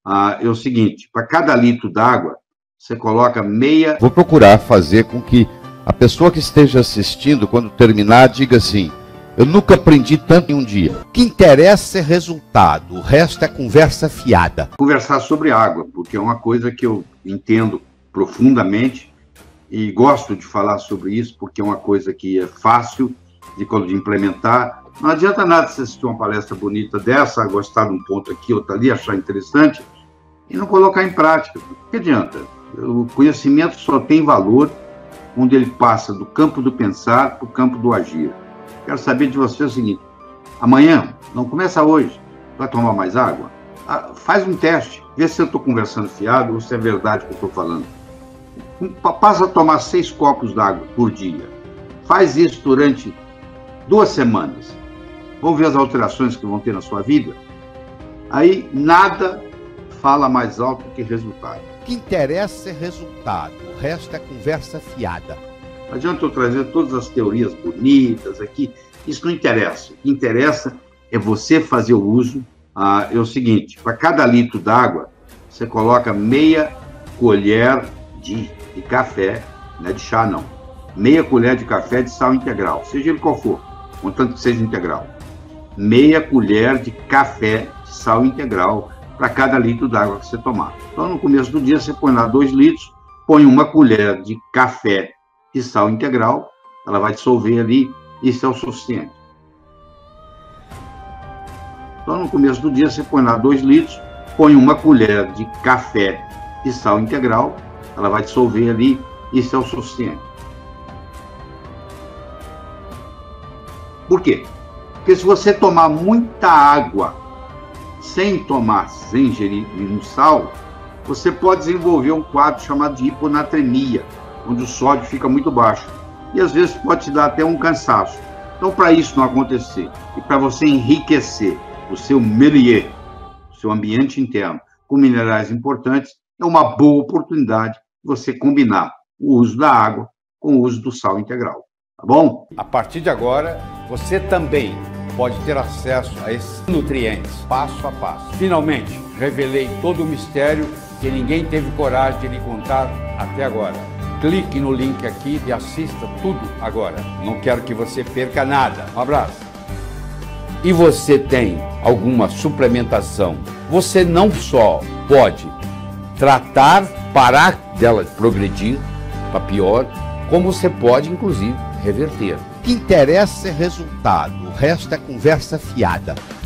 É o seguinte, para cada litro d'água, você coloca meia... Vou procurar fazer com que a pessoa que esteja assistindo, quando terminar, diga assim: eu nunca aprendi tanto em um dia. O que interessa é resultado, o resto é conversa fiada. Conversar sobre água, porque é uma coisa que eu entendo profundamente e gosto de falar sobre isso, porque é uma coisa que é fácil de implementar. Não adianta nada você assistir uma palestra bonita dessa, gostar de um ponto aqui, outro ali, achar interessante, e não colocar em prática. O que adianta? O conhecimento só tem valor onde ele passa do campo do pensar para o campo do agir. Quero saber de você o seguinte: amanhã, não começa hoje, vai tomar mais água? Faz um teste, vê se eu estou conversando fiado ou se é verdade o que eu estou falando. Passa a tomar 6 copos d'água por dia. Faz isso durante 2 semanas. Vamos ver as alterações que vão ter na sua vida? Aí, nada fala mais alto que resultado. O que interessa é resultado, o resto é conversa fiada. Não adianta eu trazer todas as teorias bonitas aqui, isso não interessa. O que interessa é você fazer o uso. É o seguinte, para cada litro d'água, você coloca meia colher de café, não é de chá não, meia colher de café de sal integral, seja ele qual for, contanto que seja integral. Meia colher de café de sal integral para cada litro d'água que você tomar. Então, no começo do dia, você põe lá 2 litros, põe 1 colher de café de sal integral, ela vai dissolver ali, isso é o suficiente. Então, no começo do dia, você põe lá 2 litros, põe 1 colher de café de sal integral, ela vai dissolver ali, isso é o suficiente. Por quê? Porque se você tomar muita água sem ingerir nenhum sal, você pode desenvolver um quadro chamado de hiponatremia, onde o sódio fica muito baixo. E às vezes pode te dar até um cansaço. Então, para isso não acontecer, e para você enriquecer o seu milieu, o seu ambiente interno, com minerais importantes, é uma boa oportunidade de você combinar o uso da água com o uso do sal integral. Tá bom? A partir de agora, você também pode ter acesso a esses nutrientes, passo a passo. Finalmente, revelei todo o mistério que ninguém teve coragem de lhe contar até agora. Clique no link aqui e assista tudo agora. Não quero que você perca nada. Um abraço. E você tem alguma suplementação? Você não só pode tratar, parar dela progredir para pior, como você pode, inclusive, reverter. O que interessa é resultado, o resto é conversa fiada.